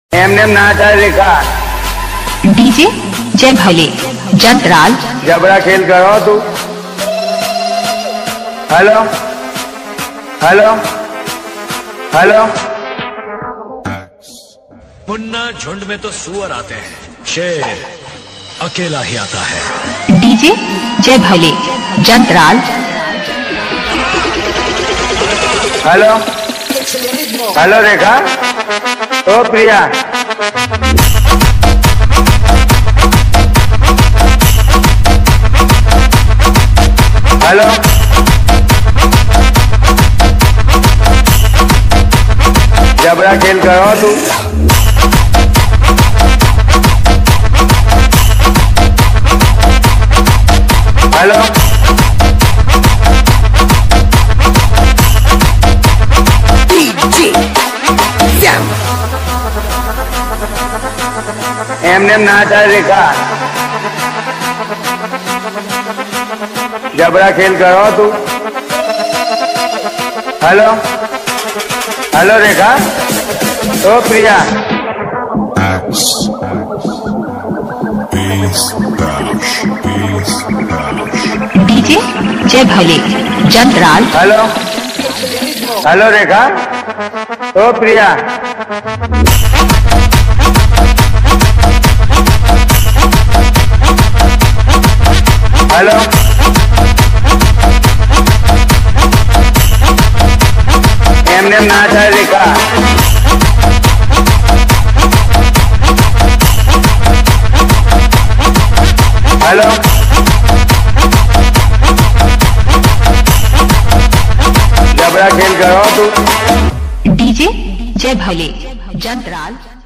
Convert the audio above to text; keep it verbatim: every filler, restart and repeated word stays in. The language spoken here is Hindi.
एमने नाचा रेखा डीजे जय भले जंतराल जबरा खेल करो तू। Hello hello hello. मुन्ना झुंड में तो सुअर आते हैं, शेर अकेला ही आता है। डीजे जय भले जंतराल हेलो हेलो रेखा ओ प्रिया। हेलो जबरा खेल करो तू। हेलो एमने नाचा रेखा जबरा खेल करो तू। हेलो हेलो रेखा ओ Priya. Axe. Peace, Bash. Peace, Bash. DJ जय भले जंतराल हेलो हेलो रेखा ओ प्रिया। हेलो एमने नाचा रेखा हेलो जबरा खेल करो तू। डीजे जय भले जंतराल।